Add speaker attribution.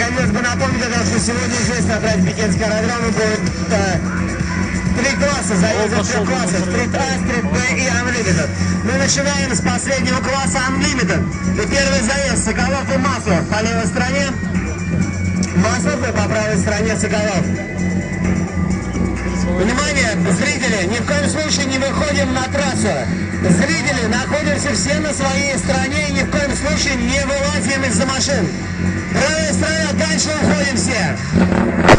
Speaker 1: хотелось бы напомнить, что сегодня здесь на трассе Пекинский аэродром будет 3 класса, заезд 3 класса, стрит А, стрит Б и Unlimited. Мы начинаем с последнего класса Unlimited. И первый заезд Соколов и Маслов по левой стороне. Маслов и по правой стороне Соколов. Внимание, зрители, ни в коем случае не выходим на трассу. Зрители, находимся все на своей стороне и ни в коем случае не вылазим из-за машин. Правая сторона, дальше уходим все.